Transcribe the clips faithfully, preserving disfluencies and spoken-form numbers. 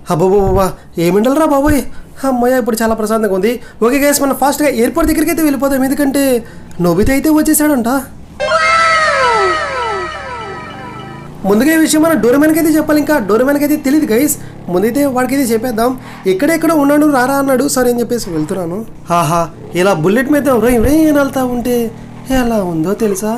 అబ్బోబోబా ఏమిండాలరా బాబోయ్, అమ్మయ్య ఇప్పుడు చాలా ప్రశాంతంగా ఉంది. ఓకే గైస్, మనం ఫాస్ట్గా ఎయిర్పోర్ట్ దగ్గరికి అయితే వెళ్ళిపోతాం, ఎందుకంటే నోబితా అయితే వచ్చేసాడంట. ముందుగా ఈ విషయం మనం డోరేమాన్కి అయితే చెప్పాలి, ఇంకా డోరేమాన్కి అయితే తెలియదు గైస్. ముందైతే వాడికి అయితే చెప్పేద్దాం, ఎక్కడెక్కడ ఉన్నాడు రారా అన్నాడు, సరే అని చెప్పేసి వెళ్తున్నాను. ఆహా, ఇలా బుల్లెట్ మీద ఏం వెళ్తా ఉంటే ఎలా ఉందో తెలుసా.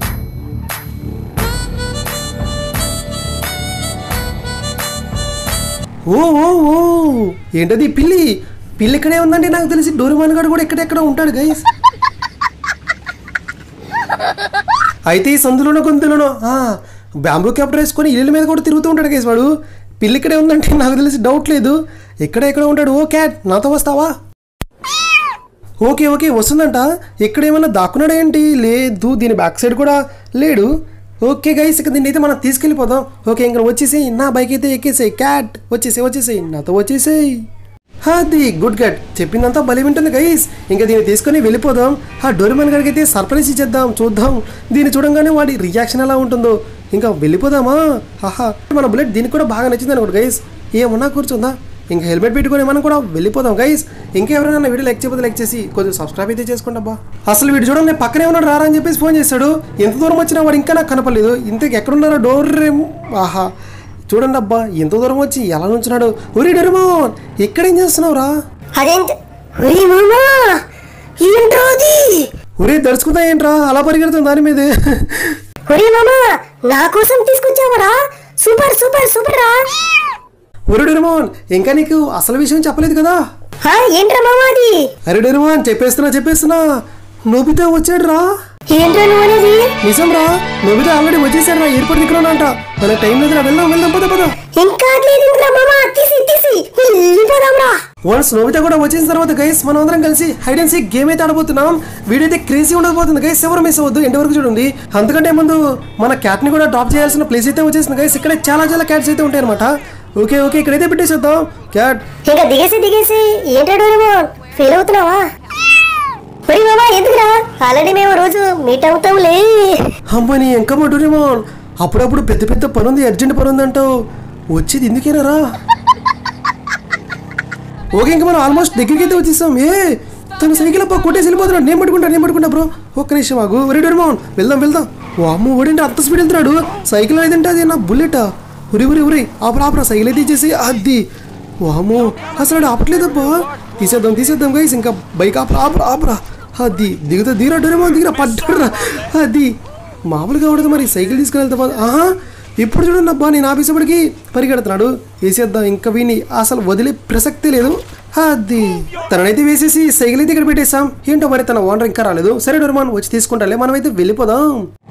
ఓ ఓ ఓ ఏంటది పిల్లి పిల్లి ఇక్కడే ఉందండి, నాకు తెలిసి డోరేమాన్ గారు కూడా ఎక్కడెక్కడ ఉంటాడు గైస్. అయితే ఈ సందులోనో గొంతులోనో బ్యాంబూ క్యాప్టర్ వేసుకొని ఇళ్ళ మీద కూడా తిరుగుతూ ఉంటాడు గైస్ వాడు. పిల్లి ఇక్కడే ఉందంటే నాకు తెలిసి డౌట్ లేదు, ఎక్కడ ఎక్కడ ఉంటాడు. ఓ క్యాట్ నాతో వస్తావా? ఓకే ఓకే వస్తుందంట. ఇక్కడ ఏమన్నా దాక్కున్నాడా ఏంటి? లేదు, దీని బ్యాక్ సైడ్ కూడా లేడు. ఓకే గైస్, ఇక దీన్ని అయితే మనం తీసుకెళ్ళిపోదాం. ఓకే ఇంకా వచ్చేసేయి, నా బైక్ అయితే ఎక్కేసేయి. క్యాట్ వచ్చేసేయి వచ్చేసేయి నాతో వచ్చేసేయి. అది గుడ్ క్యాట్, చెప్పిందంతా భలే వింటుంది గైస్. ఇంకా దీన్ని తీసుకొని వెళ్ళిపోదాం. ఆ డోరేమాన్ గారికి అయితే సర్ప్రైజ్ ఇచ్చేద్దాం, చూద్దాం దీన్ని చూడంగానే వాడి రియాక్షన్ ఎలా ఉంటుందో. ఇంకా వెళ్ళిపోదామా? ఆహా, మన బుల్లెట్ దీనికి కూడా బాగా నచ్చింది అనుకోండి గైస్. ఏమన్నా కూర్చుందా? ఇంకా హెల్మెట్ పెట్టుకొని మనం కూడా వెళ్ళిపోదాం గైస్. ఇంకెవరైనా వీడియో లైక్ చేయకపోతే లైక్ చేసి కొంచెం సబ్స్క్రైబ్ అయితే చేసుకోండి అబ్బా. అసలు వీడు చూడండి పక్కనే ఉన్నాడు రారా అని చెప్పేసి ఫోన్ చేశాడు. ఎంత దూరం వచ్చినా వాడు ఇంకా నాకు కనపడలేదు. ఇంతకు ఎక్కడున్నారో డోరేమ్. ఆహా చూడండి అబ్బా, ఎంత దూరం వచ్చి ఎలా నుంచున్నాడు. ఒరే డోరేమాన్ ఇక్కడేం చేస్తున్నావురా? ఒరే దడుచుకుంటా ఏంట్రా అలా పరిగెడుతుంది దాని మీదే. నా కోసం తీసుకొచ్చావరా? సూపర్ సూపర్ సూపర్ రా. ఒరే డోరేమాన్ ఇంకా నీకు అసలు విషయం చెప్పలేదు కదా. ఏంట్రా మామా అది? అరే డోరేమాన్ చెప్పేస్తున్నా చెప్పేస్తున్నా నోబితా వచ్చాడు రా. ఏంట్రా నువ్వు అనేది? నిజం రా, నోబితా ఆల్రెడీ వచ్చేసాడు రా, ఎయిర్పోర్ట్ దగ్గర అంట. మన టైం లేదు, వెళ్దాం వెళ్దాం పద పద. ఇంకా వన్స్ నోబితా కూడా వచ్చేసిన తర్వాత గైస్ మనం అందరం కలిసి హైడ్ అండ్ సీక్ గేమ్ అయితే ఆడబోతున్నాం. వీడియో అయితే క్రేజీ ఉండబోతుంది గైస్, ఎవరు మిస్ అవ్వద్దు, ఎండ్ వరకు చూడండి. అంతకంటే ముందు మన క్యాట్ ని కూడా డ్రాప్ చేయాల్సిన ప్లేస్ అయితే వచ్చేసింది గైస్. ఇక్కడ చాలా చాలా క్యాట్స్ అయితే ఉంటాయి అనమాట. ఓకే ఓకే ఇక్కడైతే పెట్టేసేద్దాం క్యాట్. ఇంకా దిగేసి దిగేసి ఏంటో డోరేమాన్ ఫీల్ అవుతున్నావా? మరి బాబా ఎందుకురా, ఆల్రెడీ మేము రోజు మీట్ అవుతాంలే. అమ్మని ఎంకమ్మ డోరేమాన్, అప్పుడప్పుడు పెద్ద పెద్ద పని ఉంది, అర్జెంట్ పని ఉంది అంటావు, వచ్చేది ఎందుకేనా రా. ఓకే ఇంకా మనం ఆల్మోస్ట్ దగ్గరికి అయితే వచ్చేసాం. ఏ తన సైకిల్ అప్ప కొట్టేసి వెళ్ళిపోతున్నాడు. నేను పట్టుకుంటా నేను పట్టుకుంటా బ్రో, ఒక్క నిమిషం ఆగు. ఒరే డోరేమాన్ వెళ్దాం వెళ్దాం. ఓ అమ్మ ఓడింటే అంత స్పీడ్ వెళ్తున్నాడు. సైకిల్ ఏదంటే అది నా బుల్లెటా. ఉరి ఉరి ఉరి ఆపరా ఆపరా, సైకిల్ అయితే ఇచ్చేసి అది. ఓ అమ్మో అసలు ఆపట్లేదబ్బా. తీసేద్దాం తీసేద్దాం గైస్, ఇంకా బైక్ ఆపరా ఆపరా ఆపరా. అది దిగుతా దిగరా డోరేమాన్ దిగరా, పడ్డా. అది మామూలుగా ఉండదు మరి, సైకిల్ తీసుకుని వెళ్తా. ఆహా ఇప్పుడు చూడండి అబ్బా, నేను ఆఫీసప్పటికి పరిగెడుతున్నాడు. వేసేద్దాం, ఇంకా వీని అసలు వదిలే ప్రసక్తే లేదు. అది తననైతే వేసేసి సైకిల్ అయితే ఇక్కడ పెట్టేసాం. ఏంటో మరి తన ఓనర్ ఇంకా రాలేదు. సరే డోరేమాన్ వచ్చి తీసుకుంటాలే, మనం అయితే వెళ్ళిపోదాం.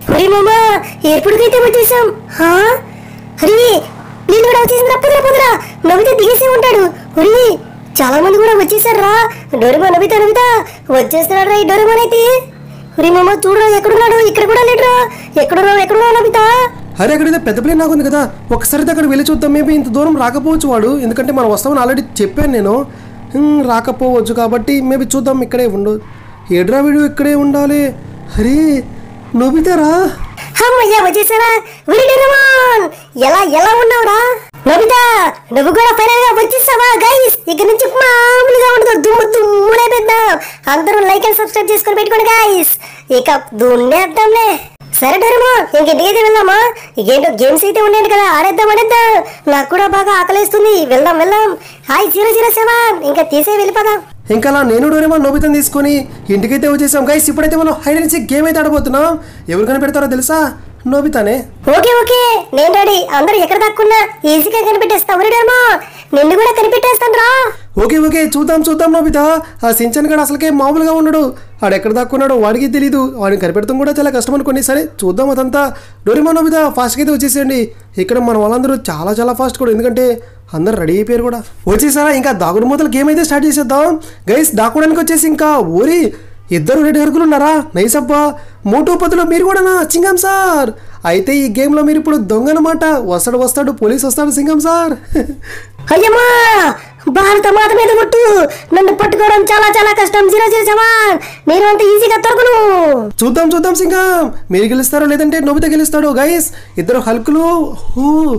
దిగేసి ఉంటాడు. చాలా మంది కూడా వచ్చేసారు రా. డోరేమాన్ నోబితా నోబితా వచ్చేస్తున్నాడు రా ఈ డోరేమాన్ అయితే. ఒరే మామ చూడరా ఎక్కడున్నాడు, ఇక్కడ కూడా లేడురా. ఎక్కడున్నావు ఎక్కడున్నావు నోబితా? అరే అక్కడైతే పెద్ద ప్లేన్ నాకు ఉంది కదా, ఒకసారి అక్కడ వెళ్ళి చూద్దాం. మేబీ ఇంత దూరం రాకపోవచ్చు వాడు, ఎందుకంటే మనం వస్తామని ఆల్రెడీ చెప్పాను నేను. రాకపోవచ్చు కాబట్టి మేబీ చూద్దాం. ఇక్కడే ఉండు. ఏడ్రా వీడు ఇక్కడే ఉండాలి. అరే నోబితారా, అమ్మయ్య వచ్చేసారా. ఎలా ఎలా ఉన్నావురా నోబితా? నువ్వు కూడా ఫైనల్ గా వచ్చేసావా గైస్? ఇక్కడ నుంచి మామూలుగా ఉండదు, దుమ్ము దుమ్ముడే పెద్దాం. అందరూ లైక్ అండ్ సబ్స్క్రైబ్ చేసుకొని పెట్టుకోండి గైస్. ఇక దున్నేద్దాంలే. సరే డోరేమాన్ ఇంకెందుకు అయితే వెళ్దామా? ఇకేంటో గేమ్స్ అయితే ఉండేది కదా, ఆడేద్దాం ఆడేద్దాం. నాకు కూడా బాగా ఆకలిస్తుంది, వెళ్దాం వెళ్దాం. హాయ్ జీరో జీరో సెవెన్ ఇంకా తీసే వెళ్ళిపోదాం. ఇంకా అలా నేను డోరేమాన్ నోబితాని తీసుకొని ఇంటికైతే వచ్చేసాం గైస్. ఇప్పుడైతే మనం హైడ్ అండ్ సీక్ గేమ్ అయితే ఆడబోతున్నాం. ఎవరు కనిపెడతారో తెలుసా? నోబితానే. ఓకే ఓకే నేను రెడీ. అందరూ ఎక్కడ దాక్కున్నా ఈజీగా కనిపెట్టేస్తాం. డోరేమాన్ నిన్ను కూడా కనిపెట్టేస్తాను రా. ఓకే ఓకే చూద్దాం చూద్దాం నోబితా. ఆ సించన్ గడు అసలుకే మామూలుగా ఉన్నాడు, వాడు ఎక్కడ దాక్కున్నాడో వాడికి తెలియదు. వాడిని కనిపెడతాం కూడా చాలా కష్టం అనుకోండి. సరే చూద్దాం అదంతా. డోరేమాన్ నోబితా ఫాస్ట్గా అయితే వచ్చేసేయండి. ఇక్కడ మన వాళ్ళందరూ చాలా చాలా ఫాస్ట్ కూడా, ఎందుకంటే అందరు రెడీ అయిపోయారు కూడా. వచ్చేసారా? ఇంకా దాగుడు మూతల గేమ్ అయితే స్టార్ట్ చేసేద్దాం గైస్. దాక్కోడానికి వచ్చేసి ఇంకా ఓరి ఇద్దరు రెడ్డి హరుకులు ఉన్నారా, నైస్ అబ్బా. మోటో పదులో మీరు కూడానా? సింగం సార్ అయితే ఈ గేమ్లో మీరు ఇప్పుడు దొంగ అనమాట. వస్తాడు వస్తాడు పోలీస్ వస్తాడు సింగం సార్. అయ్యమ్మా భారత మాత మీద ముట్టు, నన్ను పట్టుకోవడం చాలా చాలా కష్టం. జీరో జీరో సెవెన్ నేను అంత ఈజీగా దొరకను. చూద్దాం చూద్దాం సింగం, మీరు గెలుస్తారో లేదంటే నోబితా గెలుస్తాడు గైస్. ఇద్దరు హల్కులు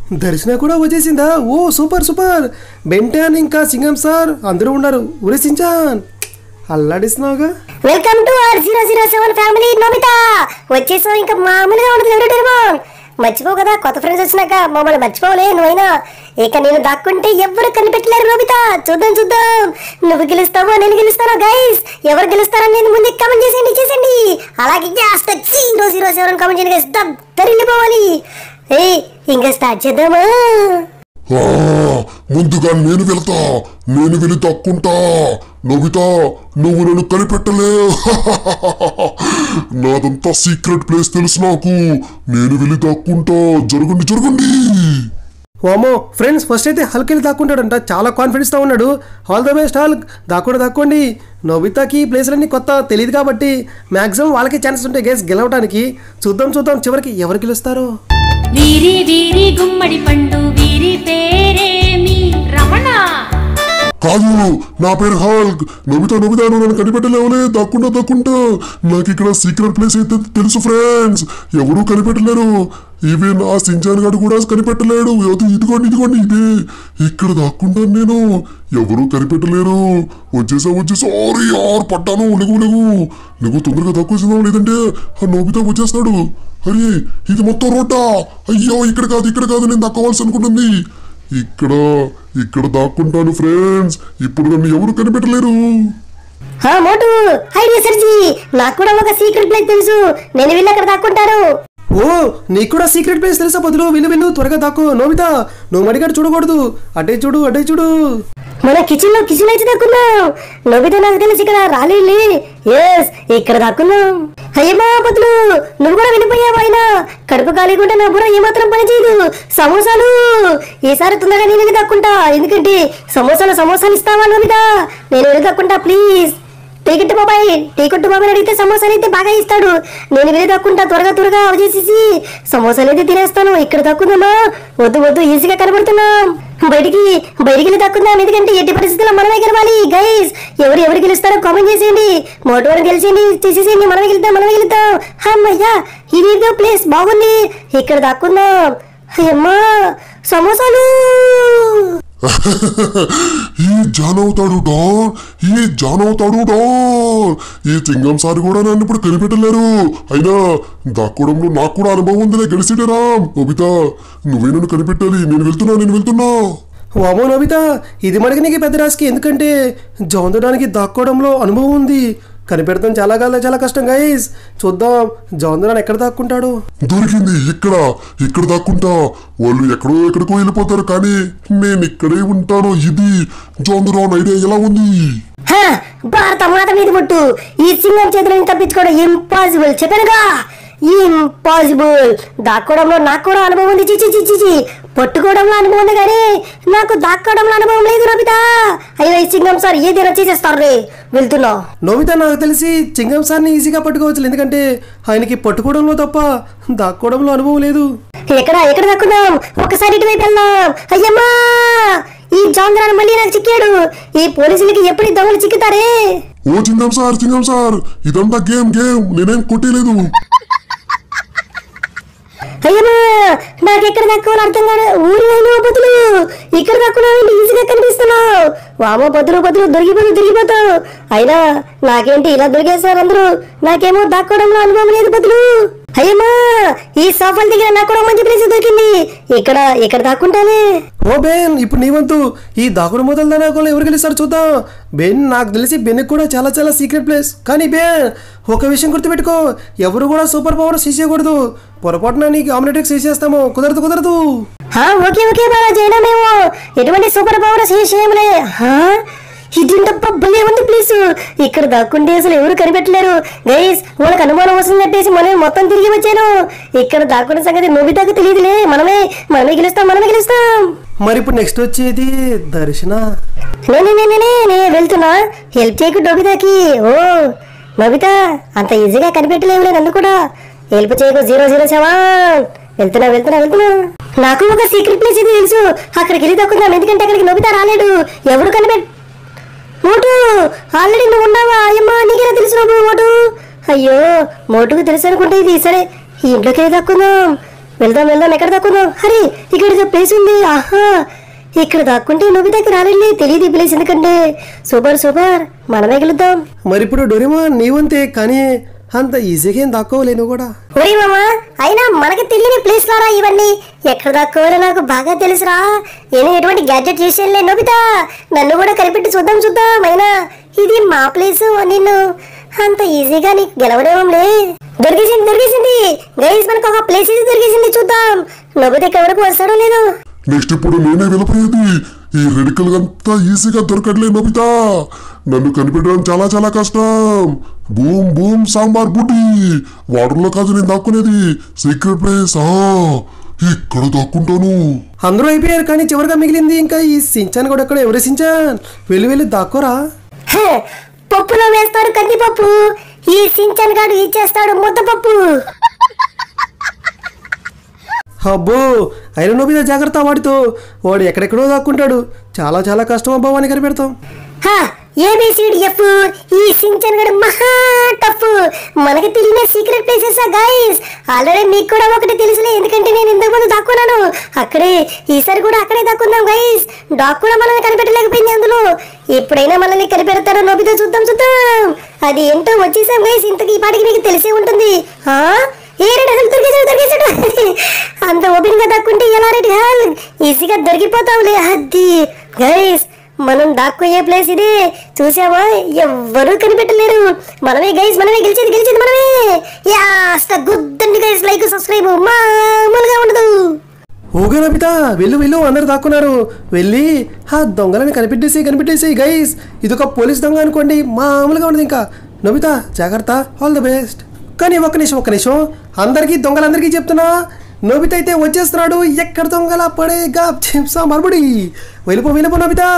దర్శన కూడా వచ్చేసిందా? ఓ సూపర్ సూపర్. బెంటాన్ ఇంకా సింగం సార్ అందరూ ఉన్నారు. ఒరే సించాన్ అల్లాడిస్తున్నావుగా. Welcome to R zero zero seven family. Nobita వచ్చేసాం. ఇంకా మామూలుగా ఉండదు ఎవరు మర్చిపో కదా, కొత్త ఫ్రెండ్స్ వచ్చినాక మమ్మల్ని మర్చిపోలే నువ్వైనా. ఇక నేను దాక్కుంటే ఎవరు కనిపెట్టలేరు నోబితా. చూద్దాం చూద్దాం నువ్వు గెలుస్తావో నేను గెలుస్తానో. గైస్ ఎవరు గెలుస్తారని నేను ముందు కామెంట్ చేసేయండి చేసేయండి. అలాగే జీరో జీరో సెవెన్ కామెంట్ చేయండి గైస్. దరిల్లిపోవాలి. ఏ ఇంకా స్టార్ట్ చేద్దామా? ముందుగా నేను వెళ్తా, నేను వెళ్ళి తక్కుంటా. నోబితా నువ్వు నన్ను కనిపెట్టలేవు. నాదంతా సీక్రెట్ ప్లేస్ తెలుసు నాకు. నేను వెళ్ళి తక్కుంటా. జరగండి జరగండి. వామో ఫ్రెండ్స్, ఫస్ట్ అయితే హల్క్ వెళ్ళి దాక్కుంటాడంట. చాలా కాన్ఫిడెన్స్తో ఉన్నాడు. All the best Hulk. దాక్కుండా దాక్కోండి. నోబితాకి ప్లేస్లన్నీ కొత్త తెలియదు కాబట్టి మ్యాక్సిమం వాళ్ళకి ఛాన్సెస్ ఉంటాయి గేస్ గెలవడానికి. చూద్దాం చూద్దాం చివరికి ఎవరు గెలుస్తారో. వీరి వీరి గుమ్మడి పండు వీరి పేరేమి? రమణ. కాదు, నా పేరు హల్క్. నోబితా నోబితా నువ్వు నన్ను కనిపెట్టలేవులే. దక్కుంటా దక్కుంటా. నాకు ఇక్కడ సీక్రెట్ ప్లేస్ అయితే తెలుసు ఫ్రెండ్స్. ఎవరూ కనిపెట్టలేరు. ఈవెన్ ఆ సించాన్ గారు కూడా కనిపెట్టలేడు. ఇదిగోండి ఇదిగోండి ఇదే. ఇక్కడ దాక్కుంటాను నేను. ఎవరూ కనిపెట్టలేరు. వచ్చేసా వచ్చేసా. ఆరు ఆరు పట్టాను. లెగు లెగు నువ్వు తొందరగా తక్కువ, లేదంటే ఆ నోబితా వచ్చేస్తాడు. అరే ఇది మొత్తం రోడ్డా? అయ్యో ఇక్కడ కాదు ఇక్కడ కాదు నేను దక్కోవాల్సి అనుకుంటుంది. ఇక్కడ ఇక్కడ దాక్కుంటాను ఫ్రెండ్స్. ఇప్పుడు నన్ను ఎవరు కనిపెట్టలేరు. మోటు ఐడియా సర్జీ. నాకు కూడా ఒక సీక్రెట్ ప్లేస్ తెలుసు. నేను వెళ్ళి అక్కడ దాక్కుంటాను. ఓ నీకు కూడా సీక్రెట్ ప్లేస్ తెలుసా? బదులు వెళ్ళు వెళ్ళు త్వరగా దాక్కో. నోబితా నువ్వు మడిగాడు చూడకూడదు. అటే చూడు అటే చూడు. మన కిచెన్ లో కిచెన్ అయితే దాక్కున్నాం. నోబితా నాకు తెలిసి ఇక్కడ రాలేలే. ఎస్ ఇక్కడ దాక్కున్నాం. అయ్యమ్మా బదులు నువ్వు కూడా వెళ్ళిపోయావు. అయినా కడుపు కాలేకుండా నా బుర్ర ఏమాత్రం పని చేయదు. సమోసాలు ఈసారి తొందరగా నేను వెళ్ళి దాక్కుంటా. ఎందుకంటే సమోసాలు సమోసాలు ఇస్తావా నోబితా? నేను వెళ్ళి దాక్కుంటా ప్లీజ్. టీకెట్ బాబాయ్ టీకెట్ బాబాయ్ అడిగితే సమోసాలు అయితే బాగా ఇస్తాడు. నేను వెళ్ళి దక్కుంటా. త్వరగా త్వరగా అవచేసేసి సమోసాలు అయితే తినేస్తాను. ఇక్కడ దక్కుందామా? వద్దు వద్దు ఈజీగా కనబడుతున్నాం. బయటికి బయటికి వెళ్ళి దక్కుందాం. ఎందుకంటే ఎట్టి పరిస్థితుల్లో మనమే గెలవాలి. గైస్ ఎవరు ఎవరు గెలుస్తారో కామెంట్ చేసేయండి. మోటోని గెలిచేయండి చేసేసేయండి. మనమే గెలుద్దాం మనమే గెలుద్దాం. అమ్మయ్యా ఇదేదో ప్లేస్ బాగుంది. ఇక్కడ దక్కుందాం. అమ్మా సమోసాలు. ఈ జానవుతాడు డాన్. ఈ జానవుతాడు డాన్. ఈ సింగం సార్ కూడా నన్ను ఇప్పుడు కనిపెట్టలేరు. అయినా దాక్కోవడంలో నాకు కూడా అనుభవం ఉందిలే. గెలిచిటరా. నోబితా నువ్వే నన్ను కనిపెట్టాలి. నేను వెళ్తున్నా నేను వెళ్తున్నా. వామో నోబితా ఇది మనకి నీకు పెద్ద రాశికి. ఎందుకంటే జౌందడానికి దాక్కోవడంలో అనుభవం ఉంది. కనిపెడతాం చాలా కాదు చాలా కష్టం గైస్. చూద్దాం జౌందరాన్ ఎక్కడ దాక్కుంటాడు. దొరికింది. ఇక్కడ ఇక్కడ దాక్కుంటా. వాళ్ళు ఎక్కడో ఎక్కడికో వెళ్ళిపోతారు కానీ నేను ఇక్కడే ఉంటాను. ఇది జౌందరాన్ ఐడియా ఎలా ఉంది? భారత మాత మీద పుట్టు. ఈ సింగం చేతులను తప్పించుకోవడం ఇంపాసిబుల్. చెప్పానుగా ఇంపాసిబుల్. దాక్కోవడంలో నాకు కూడా అనుభవం ఉంది. చిచి చిచి పట్టుకోవడంలో అనుభవం ఉంది కానీ నాకు దాక్కోవడంలో అనుభవం లేదు నోబితా. అయ్యో ఈ సింగం సార్ ఏదైనా చేసేస్తారు రే. వెళ్తున్నా. నోబితా నాకు తెలిసి చింగం సార్ని ఈజీగా పట్టుకోవచ్చు. ఎందుకంటే ఆయనకి పట్టుకోవడంలో తప్ప దాక్కోవడంలో అనుభవం లేదు. ఎక్కడ ఎక్కడ దాక్కుందాం? ఒకసారి ఇటువైపు వెళ్దాం. అయ్యమ్మా ఈ జాంద్రాన్ని మళ్ళీ నాకు చిక్కాడు. ఈ పోలీసులకి ఎప్పుడు దొంగలు చిక్కుతారే. ఓ చింగం సార్ చింగం సార్ ఇదంతా గేమ్ గేమ్. నేనేం కొట్టలేదు. అయ్యమ్మా నాకెక్కడ దక్కువ అర్థం కాదు. ఊరి బదులు ఇక్కడ దక్కున్నావు. ఈజీగా కనిపిస్తున్నావు. వామో బదులు బదులు దొరికిపోతు దొరికిపోతావు. అయినా నాకేంటి ఇలా దొరికేసారు అందరూ. నాకేమో దాక్కోవడంలో అనుభవం లేదు బదులు. అయ్యమ్మా ఈ సోఫాల దగ్గర నాకు కూడా మంచి ప్లేస్ దొరికింది. ఇక్కడ ఇక్కడ దాక్కుంటానే. ఓ బెన్ ఇప్పుడు నీ వంతు. ఈ దాకుడు మొదలు దానాకోలో ఎవరు గెలుస్తారు చూద్దాం. బెన్ నాకు తెలిసి బెన్ కూడా చాలా చాలా సీక్రెట్ ప్లేస్. కానీ బెన్ ఒక విషయం గుర్తుపెట్టుకో. ఎవరు కూడా సూపర్ పవర్ చేసేయకూడదు. పొరపాటున నీకు ఆమ్లెట్ చేసేస్తాము. కుదరదు కుదరదు. ఓకే ఓకే బాగా చేయడం. మేము ఎటువంటి సూపర్ పవర్ చేసేయములే. ఇదింటప్ప భలే ఉంది ప్లీజ్. ఇక్కడ దాక్కుంటే అసలు ఎవరు కనిపెట్టలేరు. గైస్ వాళ్ళకి అనుమానం వస్తుంది చెప్పేసి మనం మొత్తం తిరిగి వచ్చాను. ఇక్కడ దాక్కునే సంగతి నోబితాకు తెలియదులే. మనమే మనమే గెలుస్తాం మనమే గెలుస్తాం. మరి ఇప్పుడు నెక్స్ట్ వచ్చేది దర్శన. నేనే నేనే నేను వెళ్తున్నా. హెల్ప్ చేయకు నోబితాకి. ఓ నోబితా అంత ఈజీగా కనిపెట్టలేవులే నన్ను కూడా. హెల్ప్ చేయకు జీరో జీరో సెవెన్. వెళ్తున్నా వెళ్తున్నా వెళ్తున్నా. నాకు ఒక సీక్రెట్ ప్లేస్ ఇది తెలుసు. అక్కడికి వెళ్ళి దక్కుందాం. ఎందుకంటే అక్కడికి నోబితా రాలేడు. ఎవరు కనిపెట్ మోటు ఆల్రెడీ నువ్వు ఉన్నావా? అయ్యమ్మా నీకేనా తెలుసు నువ్వు మోటు? అయ్యో మోటుకు తెలుసు అనుకుంటే ఇది. సరే ఈ ఇంట్లోకి వెళ్ళి దక్కుందాం. వెళ్దాం వెళ్దాం ఎక్కడ దాక్కుందాం? అరే ఇక్కడ ప్లేస్ ఉంది. ఆహా ఇక్కడ దాక్కుంటే నోబితాకి రాలండి, తెలియదు ఈ ప్లేస్ ఎందుకంటే. సూపర్ సూపర్, మనమే గెలుద్దాం. మరి ఇప్పుడు డోరేమాన్ నీవంతే, కానీ అంత ఈజీగా ఏం దాక్కోలేను కూడా. ఒరే మామా, అయినా మనకి తెలియని ప్లేస్ లారా ఇవన్నీ. ఎక్కడ దాక్కోవాలో నాకు బాగా తెలుసురా. నేను ఎటువంటి గ్యాడ్జెట్ చేసేలే. నోబితా నన్ను కూడా కనిపెట్టి చూద్దాం చూద్దాం. అయినా ఇది మా ప్లేస్, నిన్ను అంత ఈజీగా నీకు గెలవడేమంలే. దొరికేసింది దొరికేసింది గైస్, మనకు ఒక ప్లేస్ ఇది దొరికేసింది. చూద్దాం నోబితా ఎక్కడి వరకు వస్తాడో లేదో. నెక్స్ట్ ఇప్పుడు నేనే వెళ్ళిపోయేది. ఈ రెడ్ కలర్ అంతా ఈజీగా దొరకట్లే నోబితా, నన్ను కనిపెట్టడం చాలా చాలా కష్టం. బూమ్ బూమ్ సాంబార్ బుడ్డి, వాటర్లో కాదు నేను దాక్కునేది, సీక్రెట్ ప్లేస్. ఇక్కడ దాక్కుంటాను. అందరూ అయిపోయారు, కానీ చివరిగా మిగిలింది ఇంకా ఈ సించాన్ కూడా. ఎక్కడ ఎవరు సించాన్? వెళ్ళి వెళ్ళి దాక్కోరా. పప్పులో వేస్తాడు కందిపప్పు, ఈ సించాన్ గాడు ఇచ్చేస్తాడు ముద్దపప్పు. అబ్బో అయినా నోబితా జాగ్రత్త, వాడితో వాడు ఎక్కడెక్కడో దాక్కుంటాడు. చాలా చాలా కష్టం అబ్బా వాడిని కనిపెడతాం. ఏబిసిడి ఎఫ్, ఈ సించాన్ గడు మహా టఫ్. మనకి తెలియని సీక్రెట్ ప్లేసెస్ గైస్. ఆల్రెడీ మీకు కూడా ఒకటి తెలుసులే, ఎందుకంటే నేను ఇంతకు ముందు దాక్కున్నాను అక్కడే. ఈసారి కూడా అక్కడే దాక్కుందాం గైస్. డాక్ కూడా మనల్ని కనిపెట్టలేకపోయింది అందులో. ఎప్పుడైనా మనల్ని కనిపెడతారో నోబితా, చూద్దాం చూద్దాం. అది ఏంటో వచ్చేసాం గైస్. ఇంతకీ ఈ పాటికి మీకు తెలిసే ఉంటుంది. ఏ రెడ్ హల్ దొరికేసాడు దొరికేసాడు. అంత ఓపెన్ గా దాక్కుంటే ఎలా రెడ్ హల్ ఈజీగా దొరికిపోతావులే. అది గైస్ మనం దాక్కునే ప్లేస్ ఇదే. చూసావా, ఎవ్వరూ కనిపెట్టలేరు. మనమే గైస్, మనమే గెలిచేది గెలిచేది మనమే. యాస్త గుద్దండి గైస్, లైక్ సబ్స్క్రైబ్ మామూలుగా ఉండదు. ఓకే నోబితా వెళ్ళు వెళ్ళు, అందరు దాక్కున్నారు. వెళ్ళి ఆ దొంగలని కనిపెట్టేసి కనిపెట్టేసి గైస్. ఇదొక పోలీస్ దొంగ అనుకోండి, మామూలుగా ఉండదు ఇంకా. నోబితా జాగ్రత్త, ఆల్ ద బెస్ట్. కానీ ఒక్క నిమిషం ఒక్క నిమిషం, అందరికీ దొంగలందరికీ చెప్తున్నా, నోబితా అయితే వచ్చేస్తున్నాడు. ఎక్కడ దొంగల పడేగా చిప్సా మరబడి. వెళ్ళిపో వెళ్ళిపో నోబితా.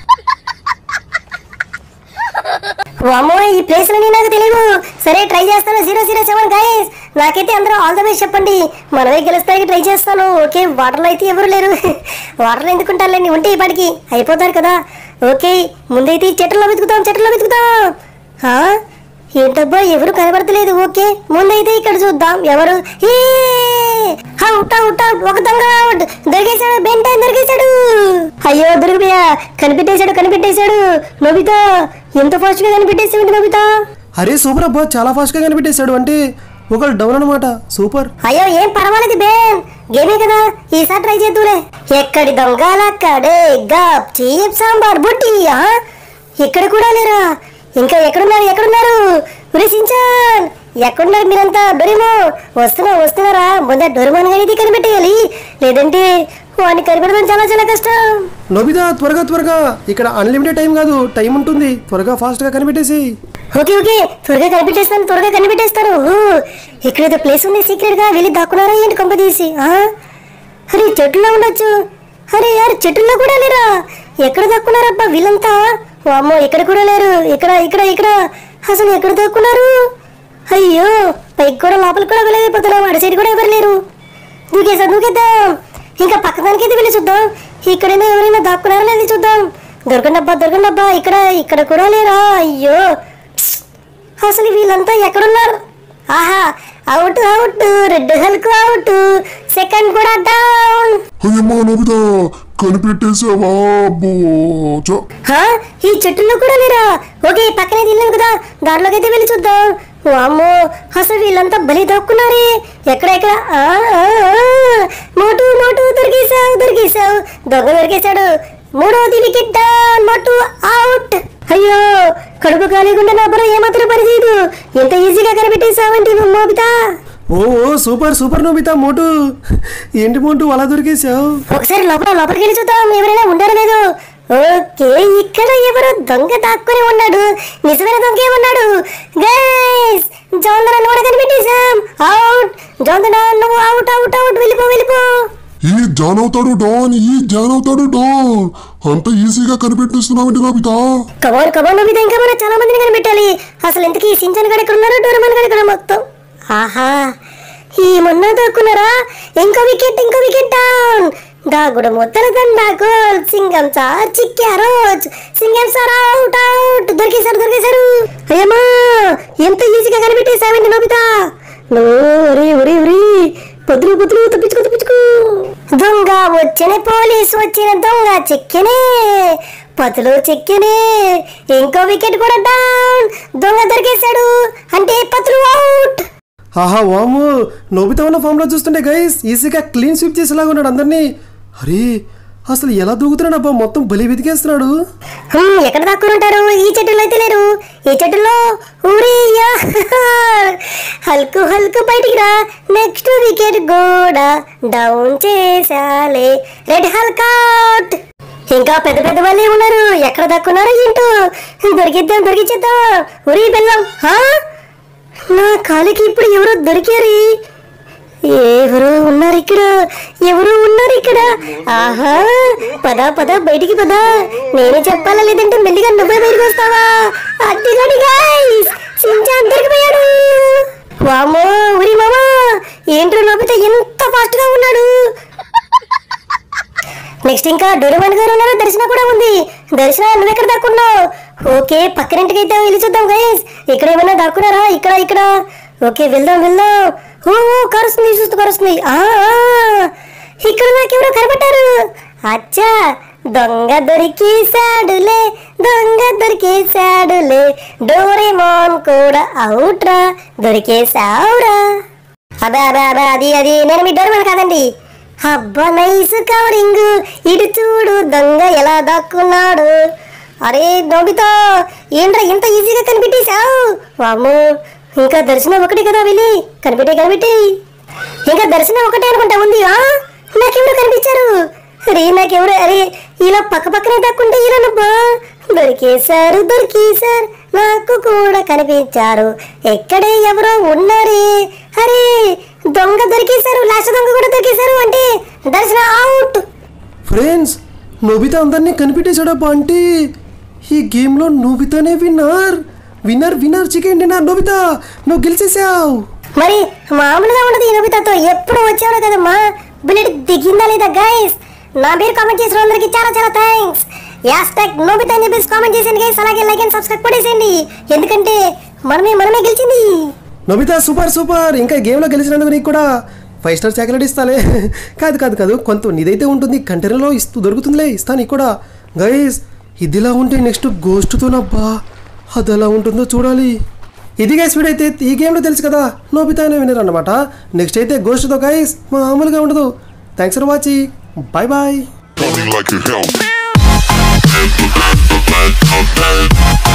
వామో ఈ ప్లేస్ అని నాకు తెలియదు. సరే ట్రై చేస్తాను. జీరో జీరో సెవెన్ గైస్, నాకైతే అందరూ ఆల్ ద బెస్ట్ చెప్పండి. మనమే గెలుస్తానికి ట్రై చేస్తాను. ఓకే వాటర్లో అయితే ఎవరు లేరు. వాటర్లో ఎందుకుంటారులేండి, ఉంటే ఈ పాటికి అయిపోతారు కదా. ఓకే ముందైతే చెట్లలో వెతుకుతాం చెట్లలో వెతుకుతాం. ఏంటబ్బా ఎవరు కనబడతలేదు. ఓకే ముందైతే ఇక్కడ చూద్దాం ఎవరు. అవుట్ అవుట్ అవుట్, ఒక దొంగ అవుట్. దొరికేశాడు, బెంటైన్ దొరికేశాడు. అయ్యో దొరికిపోయా, కనిపెట్టేశాడు కనిపెట్టేశాడు. నోబితా ఎంత ఫాస్ట్ గా కనిపెట్టేసాడు నోబితా. అరే సూపర్ అబ్బా, చాలా ఫాస్ట్ గా కనిపెట్టేశాడు. అంటే ఒకళ్ళు డౌన్ అనమాట. సూపర్. అయ్యో ఏం పర్వాలేదు బేన్, గేమే కదా, ఈసారి ట్రై చేద్దులే. ఎక్కడి దొంగలక్కడే గప్ చీప్ సాంబార్ బుట్టి. ఇక్కడ కూడా లేరా? ఇంకా ఎక్కడున్నారు ఎక్కడున్నారు? సించాన్ ఎక్కడున్నారు మీరంతా? డోరేమో వస్తున్నా వస్తున్నారా? ముందే డోరేమోన్ గారికి కనిపెట్టేయాలి, లేదంటే వాడిని కనిపెట్టడం చాలా చాలా కష్టం. నోబితా త్వరగా త్వరగా, ఇక్కడ అన్లిమిటెడ్ టైం కాదు, టైం ఉంటుంది. త్వరగా ఫాస్ట్ గా కనిపెట్టేసి. ఓకే ఓకే త్వరగా కనిపెట్టేస్తాను త్వరగా కనిపెట్టేస్తాను. ఇక్కడైతే ప్లేస్ ఉంది, సీక్రెట్ గా వెళ్ళి దాక్కున్నారా ఏంటి కొంప తీసి? అరే చెట్టులో ఉండొచ్చు. అరే యారు చెట్టుల్లో కూడా లేరా? ఎక్కడ దాక్కున్నారబ్బా వీళ్ళంతా? అమ్మో ఇక్కడ కూడా లేరు. ఇక్కడ ఇక్కడ ఇక్కడ అసలు ఎక్కడ దాక్కున్నారు? అయ్యో పైకి కూడా లోపలికి కూడా వెళ్ళైపోతున్నాం. అటు సైడ్ కూడా ఎవరు లేరు. దూకేసా దూకేద్దాం. ఇంకా పక్కదానికి అయితే వెళ్ళి చూద్దాం. ఇక్కడైనా ఎవరైనా దాక్కున్నారా లేదు చూద్దాం. దొరకండి అబ్బా దొరకండి అబ్బా. ఇక్కడ ఇక్కడ కూడా లేరా? అయ్యో అసలు వీళ్ళంతా ఎక్కడున్నారు? ఆహా out out, red Hulk out, second కూడా డౌన్. అయ్యమ్మా నోబితా కనిపెట్టేసావా? ఈ చెట్టుల్లో కూడా లేరా? ఓకే పక్కనే తిన్నాను కదా, దాంట్లోకి అయితే వెళ్ళి చూద్దాం. వామ్మో అసలు వీళ్ళంతా బలి దాక్కున్నారే. ఎక్కడెక్కడ? మోటు మోటు దొరికేసావు దొరికేసావు, దొంగ దొరికేశాడు. మూడోది వికెట్ డౌన్, మోటు అవుట్. అయ్యో కడుపు కాలేకుండా నా బుర్ర ఏమాత్రం పనిచేయదు. ఎంత ఈజీగా కనిపెట్టేసావంటే నోబితా. ఓ సూపర్ సూపర్ నోబితా. మోటు ఏంటి మోటు అలా దొరికేసావు? ఒకసారి లోపల లోపలికి వెళ్ళి చూద్దాం ఎవరైనా ఉండారో లేదు. ఓకే ఇక్కడ ఎవరో దొంగ దాక్కుని ఉన్నాడు. నిజమైన దొంగే ఉన్నాడు గైస్. జోందన కూడా కనిపెట్టేశాం. అవుట్ జోందన, నువ్వు అవుట్ అవుట్ అవుట్, వెళ్ళిపో వెళ్ళిపో. ఈ జాన్ అవుతాడు డాన్, ఈ జాన్ అవుతాడు డాన్. అంత ఈజీగా కనిపెట్టేస్తున్నావు నోబితా. కమాన్ కమాన్ నోబితా, ఇంకా మనం చాలా మందిని కనిపెట్టాలి. అసలు ఇంతకీ సించాన్ గడ ఎక్కడ ఉన్నారు, డోరేమాన్ గడ ఎక్కడ? మొత్తం ఆహా ఈ మొన్న దాక్కున్నారా? ఇంకో వికెట్ ఇంకో వికెట్ డౌన్. దాగుడు మొత్తల దండా గోల్. సింగం సార్ చిక్కారు. సింగం సార్ అవుట్ అవుట్, దొరికేశారు దొరికేశారు. అయ్యమ్మా ఎంత ఈజీగా కనిపెట్టేసావండి నోబితా నువ్వు. ఒరి ఒరి ఒరి పొద్దులు పొద్దులు తప్పించుకో తప్పించుకో. దొంగ వచ్చిన పోలీసు వచ్చిన దొంగ చెక్కినే పతులు చెక్కినే. ఇంకో వికెట్ కూడా డౌన్. దొంగ దొరికేశాడు అంటే పతులు అవుట్. ఆహా వాము, నోబితా ఉన్న ఫామ్లో చూస్తుంటే గైస్ ఈజీగా క్లీన్ స్వీప్ చేసేలాగా ఉన్నాడు అందరినీ. అరే అసలు ఎలా దూకుతున్నాడు అబ్బా, మొత్తం బలి వెతికేస్తున్నాడు. ఎక్కడ దాక్కుని ఉంటారు? ఈ చెట్టులో అయితే లేరు. ఈ చెట్టులో ఊరియా హల్కు హల్కు బయటికి రా. నెక్స్ట్ వికెట్ కూడా డౌన్ చేసాలే. Red Hulk out. ఇంకా పెద్ద పెద్ద వాళ్ళే ఉన్నారు. ఎక్కడ దాక్కున్నారు ఏంటో. దొరికిద్దాం దొరికిచ్చేద్దాం. ఉరి బెల్లం. నా కాలికి ఇప్పుడు ఎవరో దొరికారు. ఎవరు ఉన్నారు ఇక్కడ? ఎవరు ఉన్నారు ఇక్కడ? ఆహా పదా పదా బయటికి పదా. నేనే చెప్పాలా లేదంటే మెల్లిగా నువ్వే బయటకు వస్తావా? అడ్డిగాడి గైస్, సించాన్ దొరికిపోయాడు. వామో ఉరి మామా, ఏంట్రో నోబితా ఎంత ఫాస్ట్ గా ఉన్నాడు. నెక్స్ట్ ఇంకా డోరేమాన్ గారు ఉన్నారు. దర్శన కూడా ఉంది. దర్శన నువ్వు ఎక్కడ దాక్కున్నావు? ఓకే పక్కనింటికి అయితే వెళ్ళి చూద్దాం గైస్. ఇక్కడ ఏమైనా దాక్కున్నారా? ఇక్కడ ఇక్కడ ఓకే వెళ్దాం వెళ్దాం. ఓ కరుస్తుంది చూస్తూ కరుస్తుంది. ఇక్కడ నాకెవరో కనబడ్డారు. అచ్చా దొంగ దొరికేశాడులే, దొంగ దొరికేశాడులే. డోరేమాన్ కూడా అవుట్ రా, దొరికేశావురా. అదే అదే అదే అది అది నేను మీ డోరేమాన్ కాదండి. అబ్బా నైస్ కవరింగ్. ఇటు చూడు దొంగ ఎలా దాక్కున్నాడు. అరే నోబితా ఏంట్రా ఇంత ఈజీగా కనిపెట్టేశావు? వామ్మో, ఇంకా దర్శనం ఒకటి కదా వెళ్ళి కనిపెట్టే కనిపెట్టి. ఇంకా దర్శనం ఒకటే అనుకుంటా ఉంది. నాకెవరు కనిపించారు? అరే నాకెవరు? అరే ఇలా పక్క పక్కనే దక్కుంటే ఇలా నబ్బా. దొరికేశారు దొరికేశారు, నాకు కూడా కనిపించారు. ఎక్కడే ఎవరో ఉన్నారే. అరే దొంగ దొరికేశారు, లాస్ట్ దొంగ కూడా దొరికేశారు అంటే దర్శనం అవుట్. ఫ్రెండ్స్ నోబితా అందరినీ కనిపెట్టేశాడబ్బా. అంటే ఈ గేమ్లో నోబితానే winner. Winner winner chicken dinner. Nobita నువ్వు గెలిచేసావు. మరి మామూలుగా ఉండదు ఈ నోబితాతో. ఎప్పుడు వచ్చావు కదమ్మా. బుల్లెట్ దిగిందా లేదా గైస్? నా పేరు కామెంట్ చేసిన అందరికి చాలా చాలా థ్యాంక్స్. యాష్ ట్యాగ్ నోబితా అని చెప్పేసి కామెంట్ చేసేయండి గైస్. అలాగే లైక్ అండ్ సబ్స్క్రైబ్ కొట్టేసేయండి. ఎందుకంటే మనమే మనమే గెలిచింది. Nobita super super. ఇంకా గేమ్లో గెలిచినందుకు నీకు కూడా ఫైవ్ స్టార్ చాక్లెట్ ఇస్తాలే. కాదు కాదు కాదు కొంత నీదైతే ఉంటుంది, కంటైనర్లో ఇస్తూ దొరుకుతుందిలే, ఇస్తాను నీకు కూడా. గైస్ ఇదిలా ఉంటే నెక్స్ట్ గోస్ట్తోనబ్బా, అది ఎలా ఉంటుందో చూడాలి. ఇది గైస్ వీడియో అయితే ఈ గేమ్లో తెలుసు కదా నోబితా అనే వినర్ అనమాట. నెక్స్ట్ అయితే గోస్ట్తో గైస్ మామూలుగా ఉండదు. Thanks for watching. Bye bye.